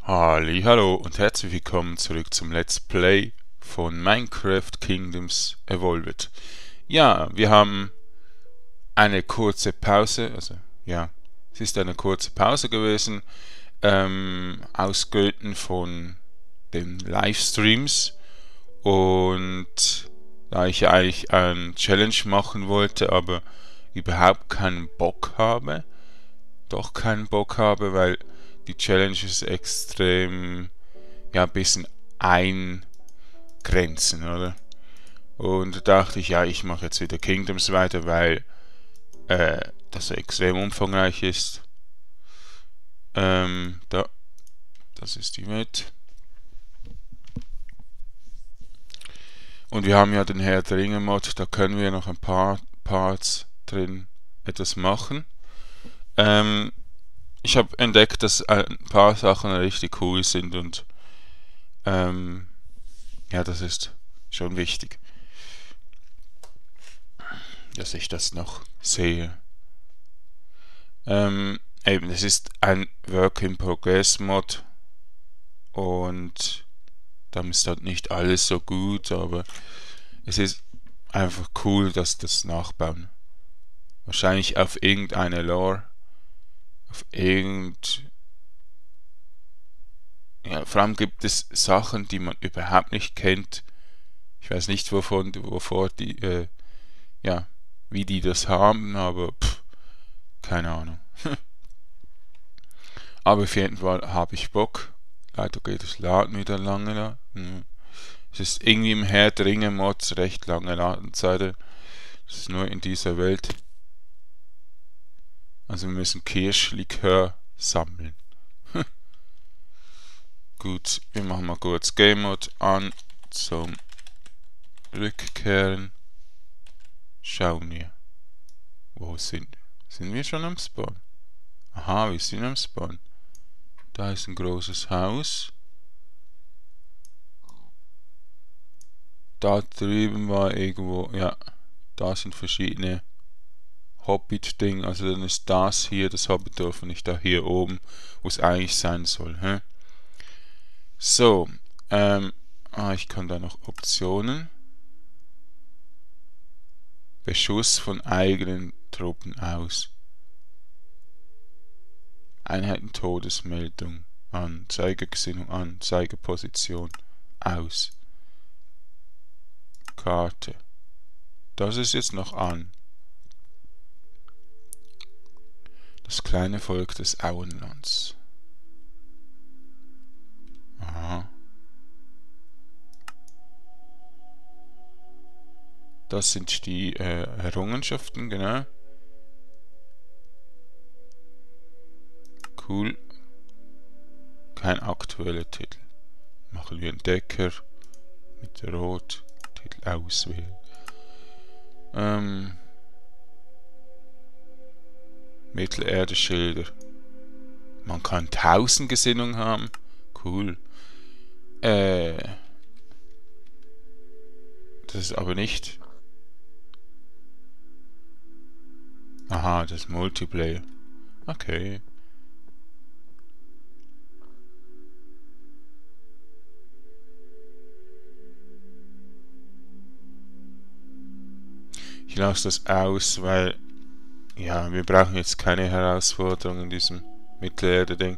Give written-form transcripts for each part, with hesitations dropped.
Hallo und herzlich willkommen zurück zum Let's Play von Minecraft Kingdoms Evolved. Ja, wir haben eine kurze Pause, es ist eine kurze Pause gewesen, aus Gründen von den Livestreams, und da ich ja eigentlich ein Challenge machen wollte, aber überhaupt keinen Bock habe, weil die Challenges extrem, ein bisschen eingrenzen, oder? Und da dachte ich, ja, ich mache jetzt wieder Kingdoms weiter, weil das so extrem umfangreich ist. Das ist die Welt. Und wir haben ja den Herr der Ringe Mod, da können wir noch ein paar Parts drin etwas machen. Ich habe entdeckt, dass ein paar Sachen richtig cool sind und das ist schon wichtig, dass ich das noch sehe. Es ist ein Work in Progress Mod und da ist halt nicht alles so gut, aber es ist einfach cool, dass das nachbauen. Wahrscheinlich auf irgendeine Lore, vor allem gibt es Sachen, die man überhaupt nicht kennt. Ich weiß nicht, wovor die, wie die das haben, aber keine Ahnung. Aber auf jeden Fall habe ich Bock. Leider geht das Laden wieder lange da. Es ist irgendwie im Herr der Ringe Mods recht lange Ladenzeit. Das ist nur in dieser Welt. Also wir müssen Kirschlikör sammeln. Gut, wir machen mal kurz Game Mode an zum Rückkehren. Schauen wir. Wo sind wir? Sind wir schon am Spawn? Aha, wir sind am Spawn. Da ist ein großes Haus. Da drüben war irgendwo, da sind verschiedene Hobbit-Ding, also dann ist das hier das Hobbitdorf und nicht da hier oben, wo es eigentlich sein soll. So, ich kann da noch Optionen. Beschuss von eigenen Truppen aus. Einheiten Todesmeldung an. Zeigegesinnung an. Zeigeposition aus. Karte. Das ist jetzt noch an. Das kleine Volk des Auenlands. Aha. Das sind die Errungenschaften, genau. Cool. Kein aktueller Titel. Machen wir einen Decker mit Rot. Titel auswählen. Mittelerde-Schilder. Man kann 1000 Gesinnung haben. Cool. Das ist aber nicht. Aha, das ist Multiplayer. Okay. Ich lasse das aus, weil wir brauchen jetzt keine Herausforderung in diesem Mittelerde-Ding.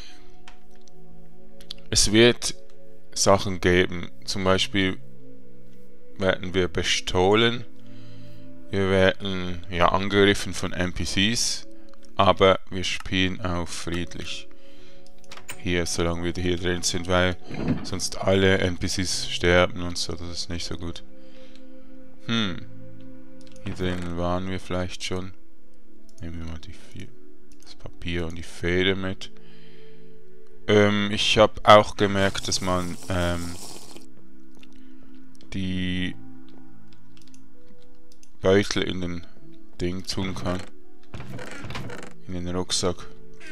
Es wird Sachen geben, zum Beispiel werden wir bestohlen, wir werden angegriffen von NPCs, aber wir spielen auch friedlich. Hier, solange wir hier drin sind, weil sonst alle NPCs sterben und so, das ist nicht so gut. Hier drinnen waren wir vielleicht schon. Nehmen wir mal das Papier und die Feder mit. Ich habe auch gemerkt, dass man die Beutel in den Ding tun kann. In den Rucksack.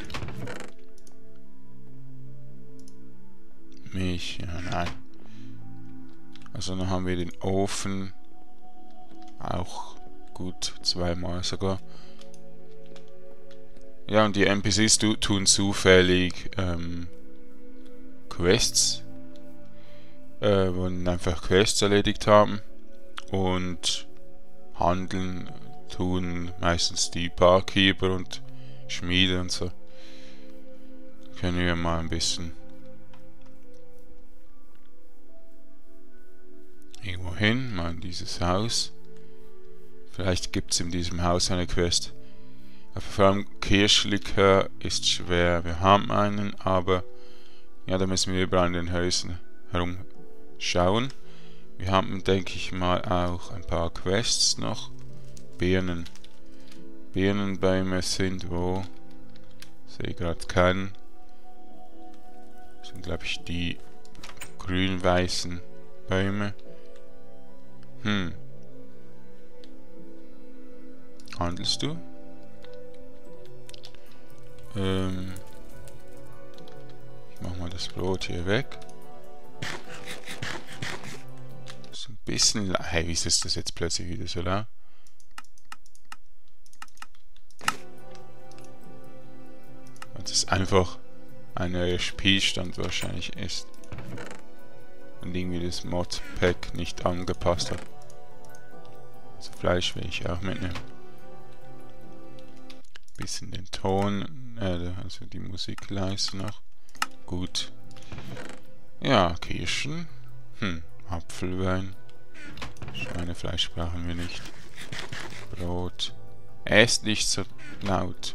Milch, nein. Also dann haben wir den Ofen. Auch gut, zweimal sogar. Ja, und die NPCs tun zufällig Quests, wo wir einfach Quests erledigt haben. Und handeln tun meistens die Barkeeper und Schmiede und so. Können wir mal ein bisschen irgendwo hin, mal in dieses Haus. Vielleicht gibt es in diesem Haus eine Quest. Aber vor allem Kirschlikör ist schwer. Wir haben einen, aber ja, da müssen wir überall in den Häusern herumschauen. Wir haben, denke ich mal, auch ein paar Quests noch. Birnen. Birnenbäume sind wo? Sehe gerade keinen. Das sind, glaube ich, die grün-weißen Bäume. Handelst du? Ich mach mal das Brot hier weg. So ein bisschen. Hey, wie ist das jetzt plötzlich wieder so laut? Weil das einfach ein neuer Spielstand wahrscheinlich ist. Und irgendwie das Modpack nicht angepasst hat. Also Fleisch will ich auch mitnehmen. Bisschen den Ton, also die Musik leise noch. Gut. Ja, Kirschen. Apfelwein. Schweinefleisch brauchen wir nicht. Brot. Esst nicht so laut.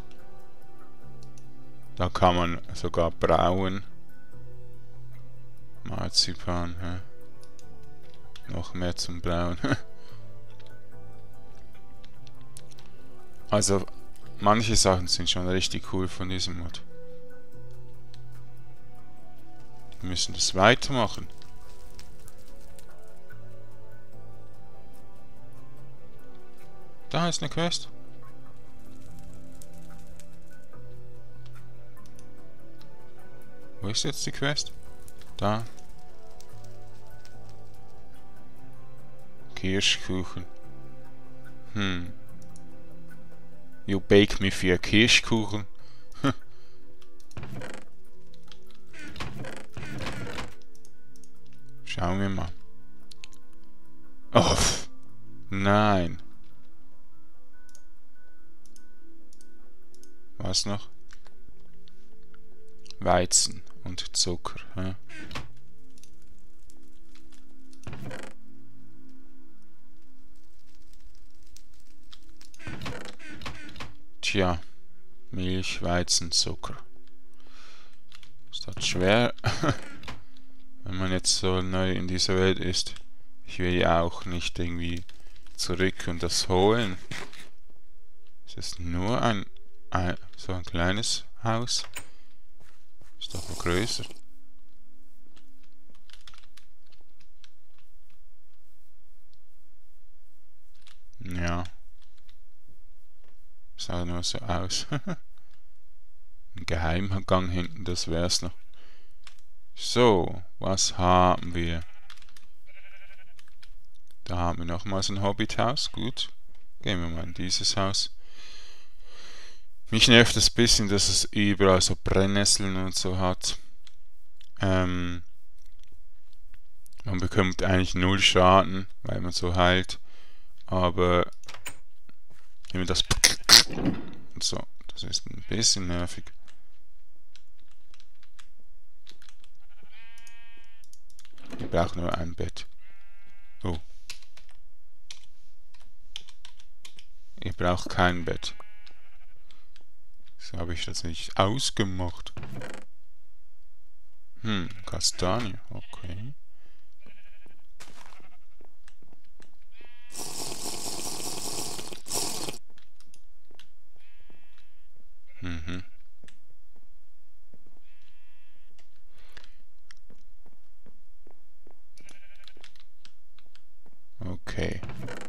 Da kann man sogar brauen. Marzipan, noch mehr zum Brauen. Also, manche Sachen sind schon richtig cool von diesem Mod. Wir müssen das weitermachen. Da ist eine Quest. Wo ist jetzt die Quest? Da. Kirschkuchen. You bake me 4 Kirschkuchen. Schauen wir mal. Oh, nein. Was noch? Weizen und Zucker. Tja, Milch, Weizen, Zucker. Ist das schwer, wenn man jetzt so neu in dieser Welt ist? Ich will ja auch nicht irgendwie zurück und das holen. Es ist nur so ein kleines Haus. Ist doch noch größer. Ja. Sah nur so aus. Ein Geheimgang hinten, das wär's noch. So, was haben wir? Da haben wir nochmals ein Hobbithaus. Gut. Gehen wir mal in dieses Haus. Mich nervt es ein bisschen, dass es überall so Brennnesseln und so hat. Man bekommt eigentlich 0 Schaden, weil man so heilt. Aber wenn man das und so, das ist ein bisschen nervig. Ich brauche nur ein Bett. Oh. Ich brauche kein Bett. So habe ich das nicht ausgemacht. Kastanie, okay. Okay.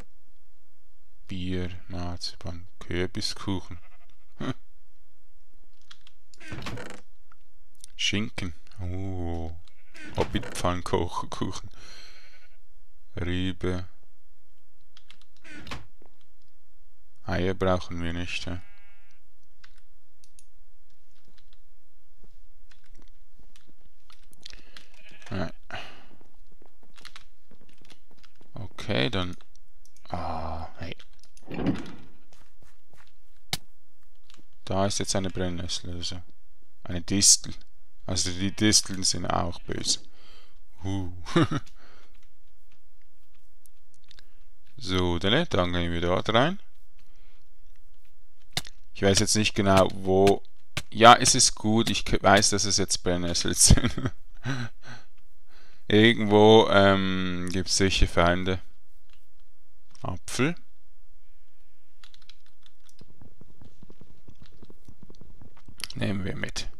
Bier, Marzipan, Kürbiskuchen. Schinken. Oh. Hobbitpfannkuchen. Rübe. Eier brauchen wir nicht. Ja? Ja. Okay, dann... Ah, hey. Da ist jetzt eine Brennnessel, also eine Distel. Also die Disteln sind auch böse. So, dann gehen wir dort rein. Ich weiß jetzt nicht genau, wo... Ja, es ist gut. Ich weiß, dass es jetzt Brennnesseln sind. Irgendwo gibt es sicher Feinde. Apfel. Nehmen wir mit.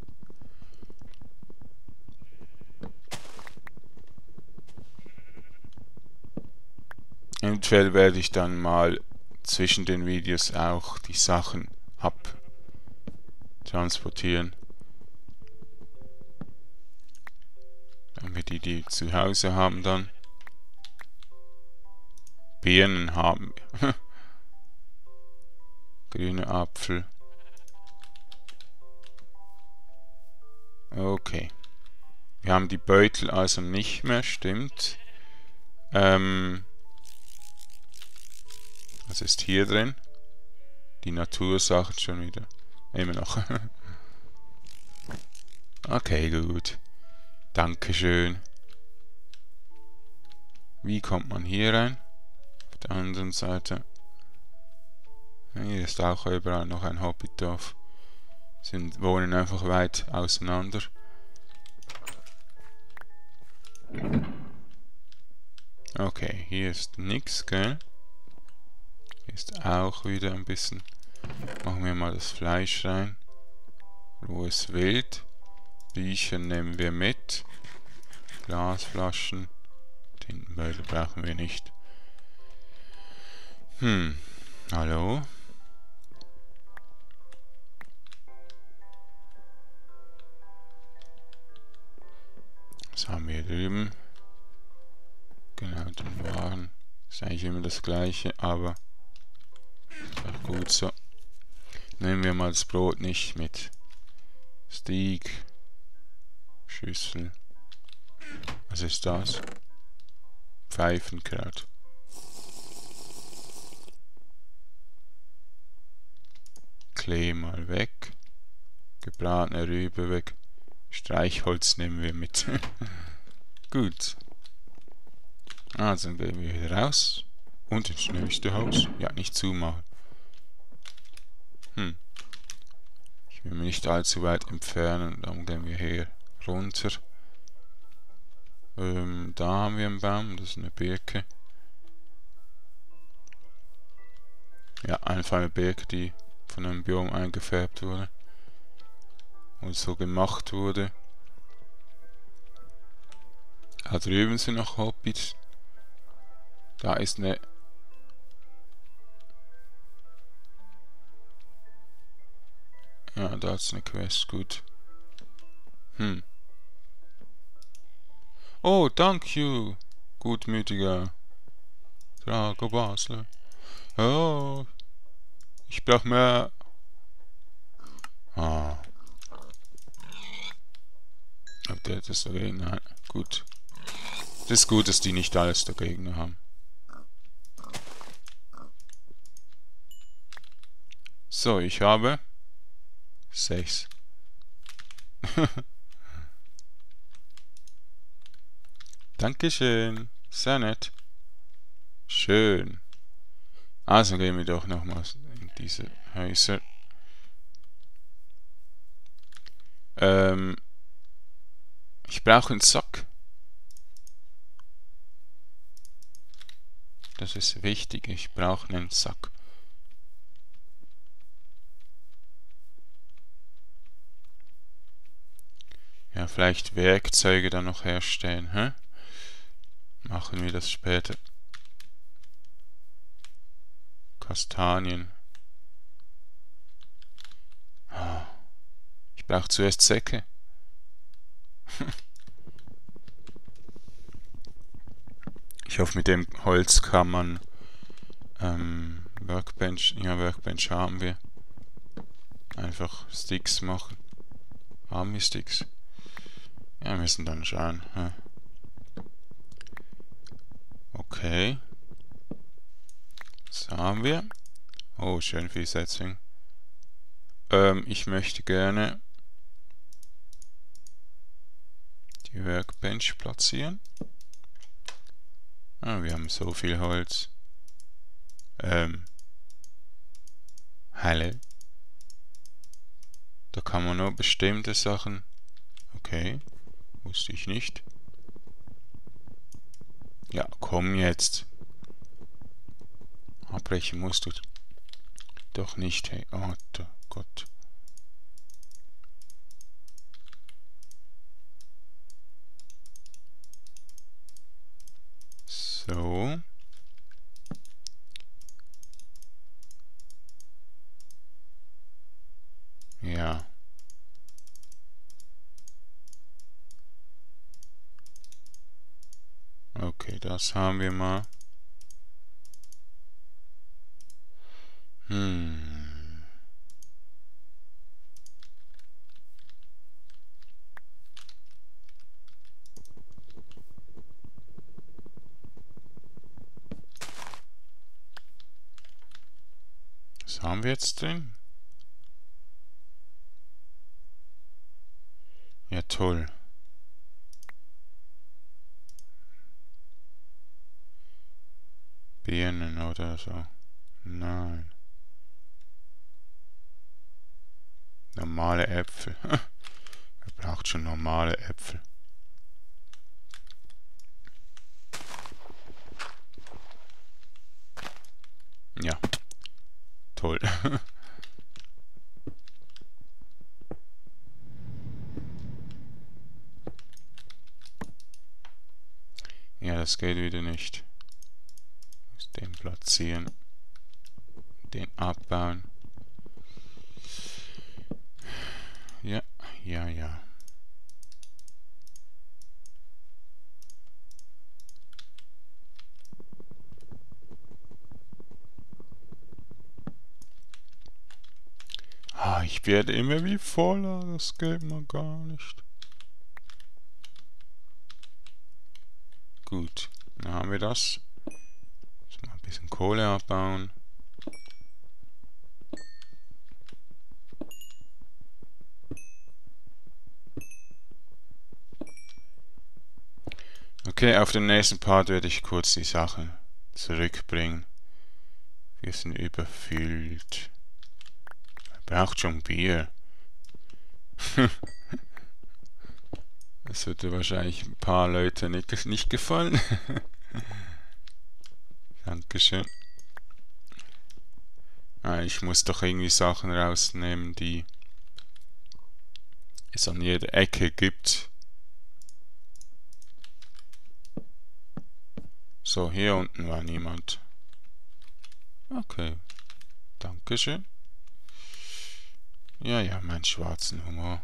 Eventuell werde ich dann mal zwischen den Videos auch die Sachen abtransportieren. Wenn wir die zu Hause haben dann. Birnen haben wir. Grüne Apfel. Okay. Wir haben die Beutel also nicht mehr, stimmt. Was ist hier drin? Die Natursachen schon wieder. Immer noch. Okay, gut. Dankeschön. Wie kommt man hier rein? Auf der anderen Seite. Hier ist auch überall noch ein Hobbitdorf. Wohnen einfach weit auseinander. Okay, hier ist nichts, gell? Hier ist auch wieder ein bisschen. Machen wir mal das Fleisch rein. Rohes Wild. Bücher nehmen wir mit. Glasflaschen. Tintenbeutel brauchen wir nicht. Hallo? Was haben wir drüben? Genau, den Waren. Ist eigentlich immer das gleiche, aber ist auch gut so. Nehmen wir mal das Brot nicht mit. Steak. Schüssel. Was ist das? Pfeifenkraut. Klee mal weg. Gebratene Rübe weg. Streichholz nehmen wir mit. Gut. Also dann gehen wir wieder raus. Und ins nächste Haus. Ja, nicht zumachen. Ich will mich nicht allzu weit entfernen. Dann gehen wir hier runter. Da haben wir einen Baum. Das ist eine Birke. Ja, einfach eine Birke, die von einem Biom eingefärbt wurde. Und so gemacht wurde. Da drüben sind noch Hobbits. Da ist eine... Ja, da ist eine Quest, gut. Oh, thank you, gutmütiger Dracobasler. Oh, ich brauch mehr... Ah. Ob der das dagegen hat? Gut. Das ist gut, dass die nicht alles dagegen haben. So, ich habe 6. Dankeschön. Sehr nett. Schön. Also gehen wir doch nochmal in diese Häuser. Ich brauche einen Sack. Das ist wichtig. Ich brauche einen Sack. Ja, vielleicht Werkzeuge dann noch herstellen, hä? Machen wir das später. Kastanien. Ich brauche zuerst Säcke. Ich hoffe, mit dem Holz kann man Workbench, ja, Workbench haben wir. Einfach Sticks machen. Haben wir Sticks? Ja, wir müssen dann schauen. Okay. Das haben wir. Oh, schön viel Setzung. Ich möchte gerne die Workbench platzieren. Ah, wir haben so viel Holz. Halle. Da kann man nur bestimmte Sachen. Okay. Wusste ich nicht. Ja, komm jetzt. Abbrechen musst du doch nicht. Hey, oh Gott. So. Ja. Okay, das haben wir mal. Was haben wir jetzt drin? Ja, toll. Birnen oder so. Nein. Normale Äpfel. Wer braucht schon normale Äpfel? Ja. Toll. Ja, das geht wieder nicht. Muss den platzieren. Den abbauen. Ja. Ah, ich werde immer wie voller. Das geht mir gar nicht. Gut, dann haben wir das. Jetzt mal ein bisschen Kohle abbauen. Okay, auf dem nächsten Part werde ich kurz die Sachen zurückbringen. Wir sind überfüllt. Man braucht schon Bier. Das würde wahrscheinlich ein paar Leute nicht gefallen. Dankeschön. Ah, ich muss doch irgendwie Sachen rausnehmen, die es an jeder Ecke gibt. So, hier unten war niemand. Okay. Dankeschön. Ja, mein schwarzen Humor.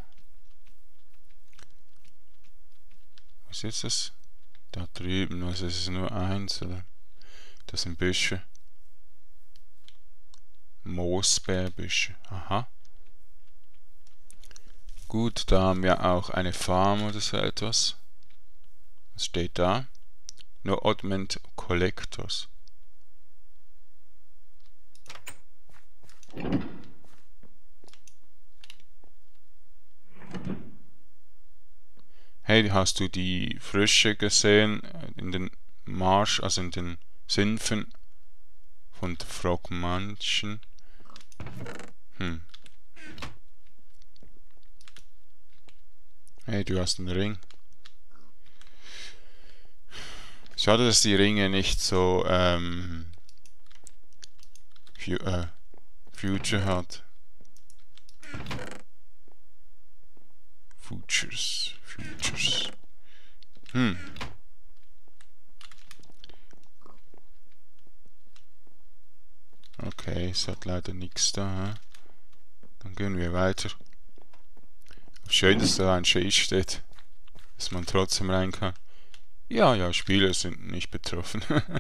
Was ist das? Da drüben, was ist es, nur eins, oder? Das sind Büsche. Moosbeerbüsche. Aha. Gut, da haben wir auch eine Farm oder so etwas. Was steht da? No Augment Collectors. Hey, hast du die Frösche gesehen in den Marsch, also in den Sümpfen von der Frogmanchen? Hey, du hast einen Ring. Schade, dass die Ringe nicht so Future hat. Futures. Okay, es hat leider nichts da. Hä? Dann gehen wir weiter. Schön, dass da ein Schild steht, dass man trotzdem rein kann. Ja, Spieler sind nicht betroffen.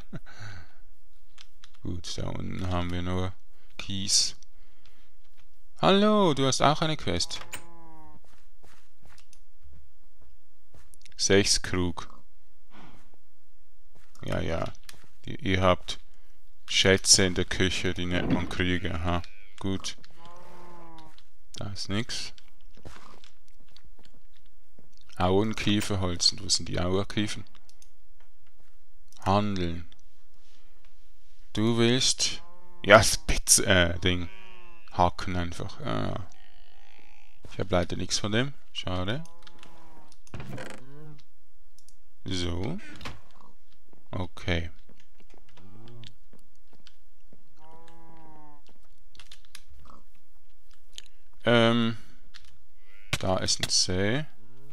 Gut, da unten haben wir nur Kies. Hallo, du hast auch eine Quest. 6 Krug. Ja. Ihr habt Schätze in der Küche, die nennt man Krüge. Aha, gut. Da ist nichts. Auenkieferholz. Wo sind die Auerkiefen? Handeln. Du willst... Ja, Ding. Hacken einfach. Ah. Ich habe leider nichts von dem. Schade. So. Okay. Da ist ein See.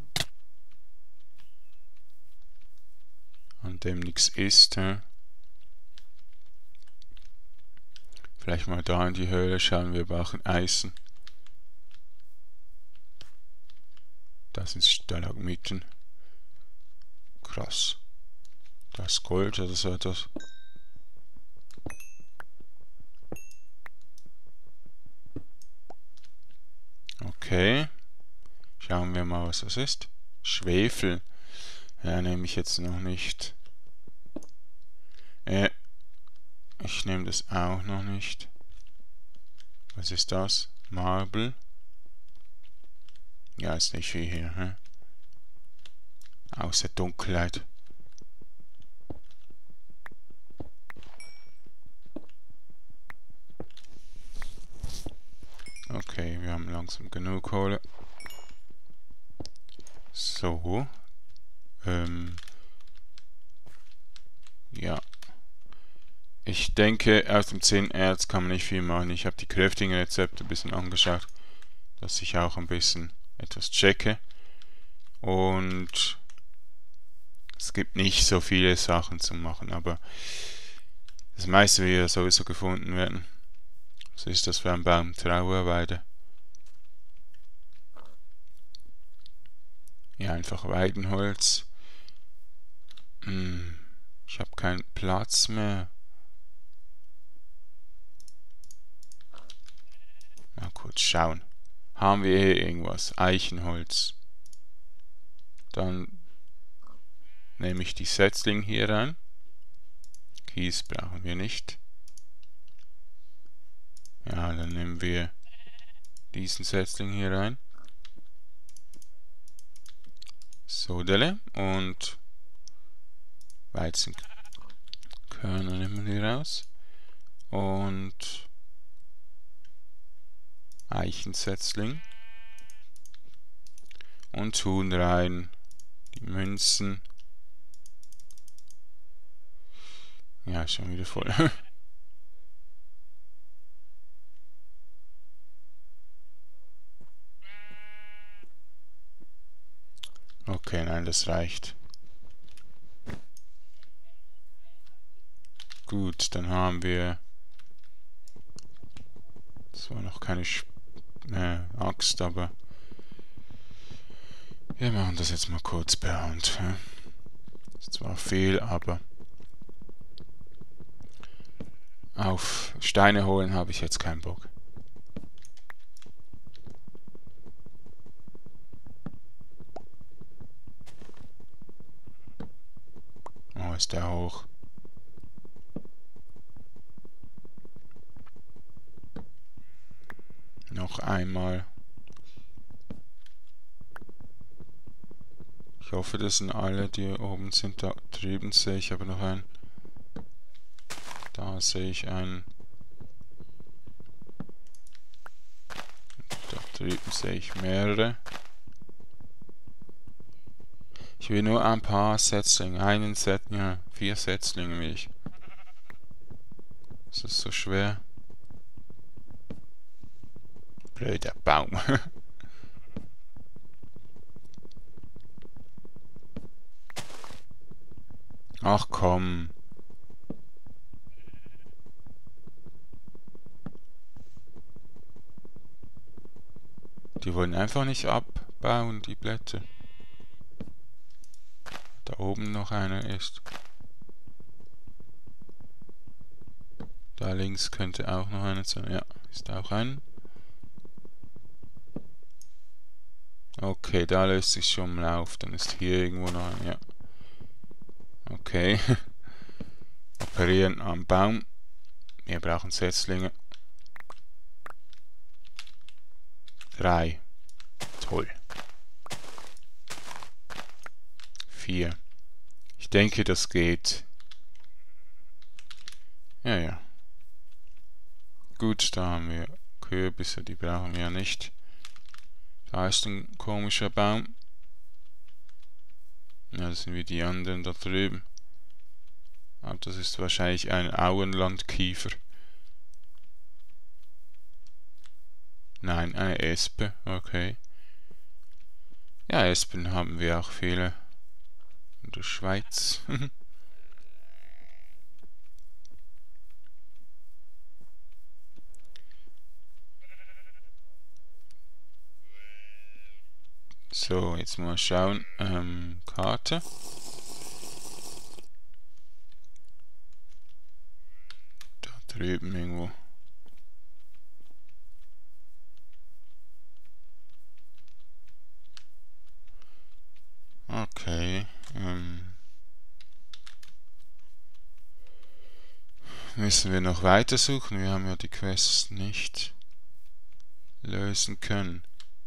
An dem nichts ist. Vielleicht mal da in die Höhle schauen. Wir brauchen Eisen. Das sind Stalagmiten. Krass. Das ist Gold oder so etwas. Okay. Schauen wir mal, was das ist. Schwefel. Ja, nehme ich jetzt noch nicht. Ich nehme das auch noch nicht. Was ist das? Marble. Ja, ist nicht viel hier. Hä? Außer Dunkelheit. Okay, wir haben langsam genug Kohle. So. Ja. Ich denke, aus dem 10 Erz kann man nicht viel machen. Ich habe die kräftigen Rezepte ein bisschen angeschaut, dass ich auch ein bisschen etwas checke. Und es gibt nicht so viele Sachen zu machen, aber das meiste wird ja sowieso gefunden werden. Was ist das für ein Baum? Trauerweide. Ja, einfach Weidenholz. Ich habe keinen Platz mehr. Mal kurz schauen. Haben wir hier irgendwas? Eichenholz. Dann nehme ich die Setzling hier rein. Kies brauchen wir nicht. Ja, dann nehmen wir diesen Setzling hier rein. Sodele und Weizenkörner nehmen wir raus. Und Eichensetzling. Und tun rein die Münzen. Ja, schon wieder voll. Okay, nein, das reicht. Gut, dann haben wir zwar noch keine Axt, aber wir machen das jetzt mal kurz per Hand. Ist zwar viel, aber auf Steine holen habe ich jetzt keinen Bock. Oh, ist der hoch. Noch einmal. Ich hoffe, das sind alle, die oben sind. Da drüben sehe ich aber noch einen. Da sehe ich einen. Da drüben sehe ich mehrere. Ich will nur ein paar Setzlinge. 4 Setzlinge will ich. Das ist so schwer. Blöder Baum. Ach komm. Die wollen einfach nicht abbauen, die Blätter. Da oben noch einer ist. Da links könnte auch noch einer sein. Ja, ist auch ein. Okay, da löst sich schon mal auf. Dann ist hier irgendwo noch ein. Ja. Okay. Operieren am Baum. Wir brauchen Setzlinge. 3. Toll. 4. Ich denke, das geht. Ja, ja. Gut, da haben wir Kürbisse, die brauchen wir ja nicht. Da ist ein komischer Baum. Ja, das sind wie die anderen da drüben. Aber das ist wahrscheinlich ein Auenlandkiefer. Nein, eine Espe, okay. Ja, Espen haben wir auch viele in der Schweiz. So, jetzt mal schauen. Karte. Da drüben irgendwo. Okay. Müssen wir noch weitersuchen? Wir haben ja die Quests nicht lösen können.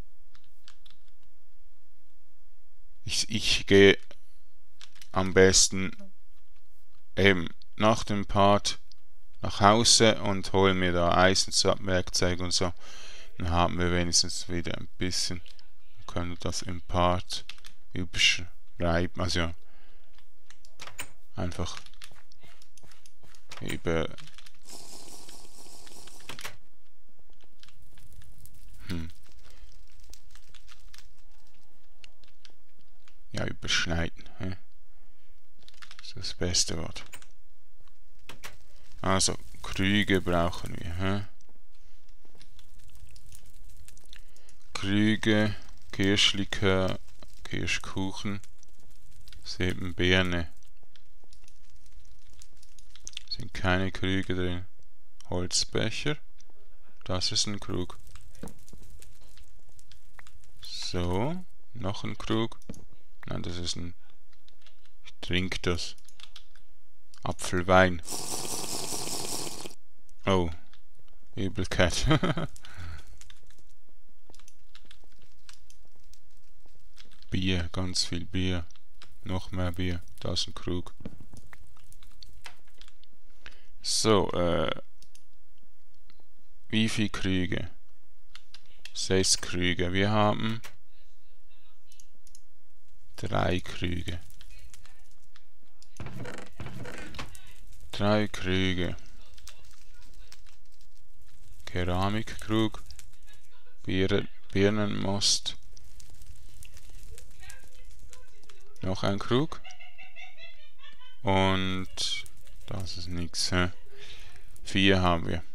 Ich gehe am besten eben nach dem Part nach Hause und hole mir da Eisenwerkzeug und so. Dann haben wir wenigstens wieder ein bisschen. Können das im Part überschreiben. Also ja, einfach über ja, überschneiden. Das ist das beste Wort. Also, Krüge brauchen wir. Krüge, Kirschlikör, Kirschkuchen, Birne. Sind keine Krüge drin. Holzbecher. Das ist ein Krug. So, noch ein Krug. Nein, das ist ein... Ich trinke das. Apfelwein. Oh, Übelkeit. Bier, ganz viel Bier. Noch mehr Bier. Da ist ein Krug. So, wie viel Krüge? 6 Krüge. Wir haben 3 Krüge. 3 Krüge. Keramikkrug. Birnenmost. Noch ein Krug. Und das ist nichts. 4 haben wir.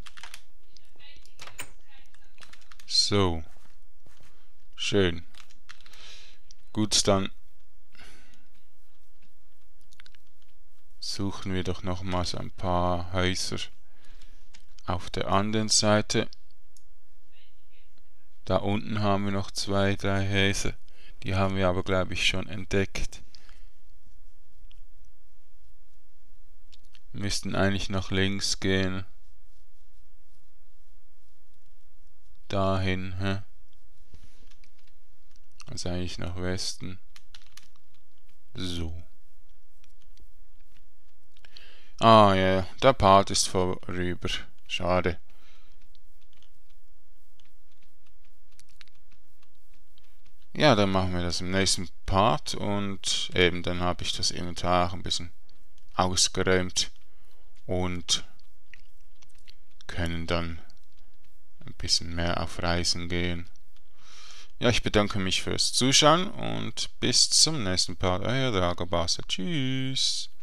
So. Schön. Gut, dann suchen wir doch nochmals ein paar Häuser auf der anderen Seite. Da unten haben wir noch 2, 3 Häuser. Die haben wir aber, glaube ich, schon entdeckt. Wir müssten eigentlich nach links gehen. Dahin, Also eigentlich nach Westen. So. Ah ja, der Part ist vorüber. Schade. Ja, dann machen wir das im nächsten Part und eben dann habe ich das Inventar auch ein bisschen ausgeräumt und können dann ein bisschen mehr auf Reisen gehen. Ja, ich bedanke mich fürs Zuschauen und bis zum nächsten Part. Euer Dracobasler. Tschüss.